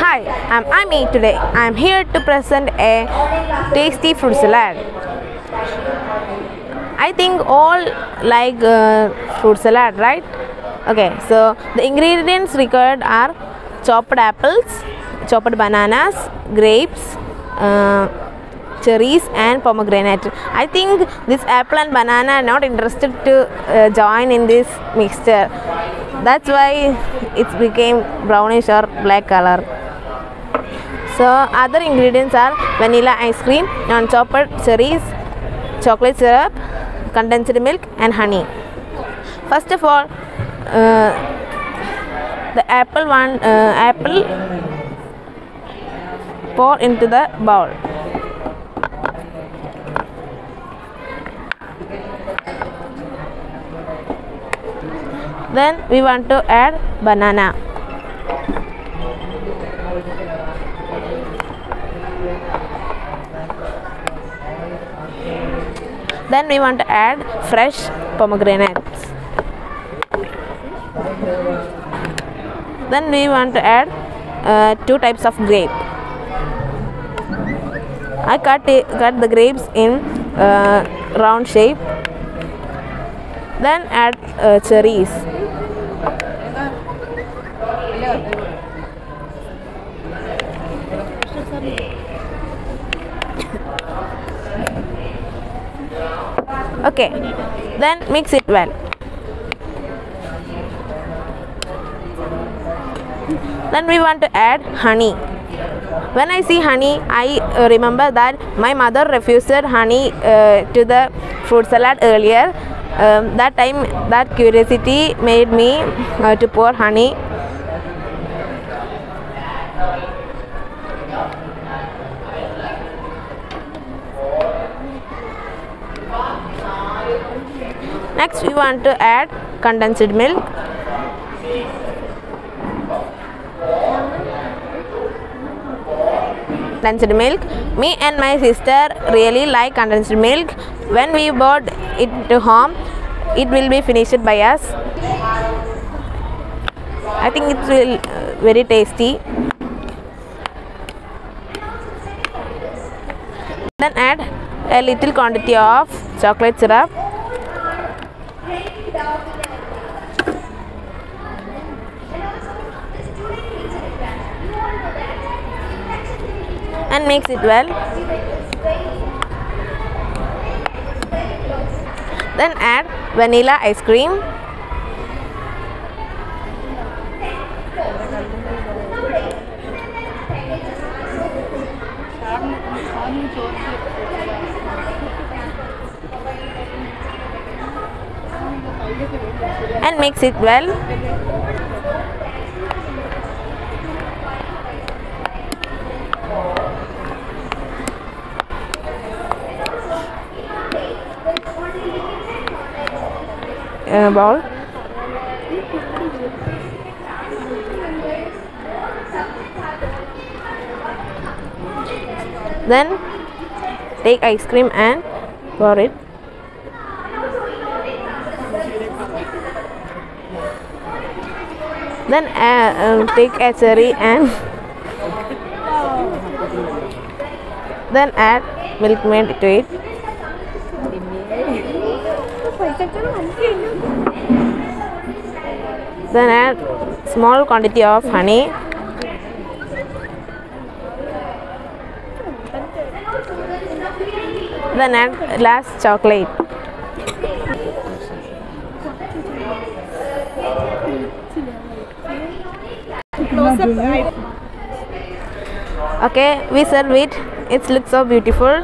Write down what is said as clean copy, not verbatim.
Hi, I'm Amy. Today I'm here to present a tasty fruit salad. I think all like fruit salad, right? Okay, so the ingredients required are chopped apples, chopped bananas, grapes, cherries and pomegranate. I think this apple and banana are not interested to join in this mixture. That's why it became brownish or black color. So other ingredients are vanilla ice cream, non-chopped cherries, chocolate syrup, condensed milk and honey. First of all, the apple pour into the bowl. Then we want to add banana. Then we want to add fresh pomegranates. Then we want to add two types of grape. I cut the grapes in round shape. Then add cherries. Okay, then mix it well. Then we want to add honey. When I see honey, I remember that my mother refused honey to the fruit salad earlier. That time, that curiosity made me to pour honey. Next, we want to add condensed milk. Condensed milk. Me and my sister really like condensed milk. When we bought it to home, it will be finished by us. I think it will very tasty. Then add a little quantity of chocolate syrup. And mix it well. Then add vanilla ice cream. And mix it well. In a bowl. Then take ice cream and pour it. Then take a cherry and then add milkmaid to it. Then add small quantity of honey. Then add last chocolate. Okay, we serve it. It looks so beautiful.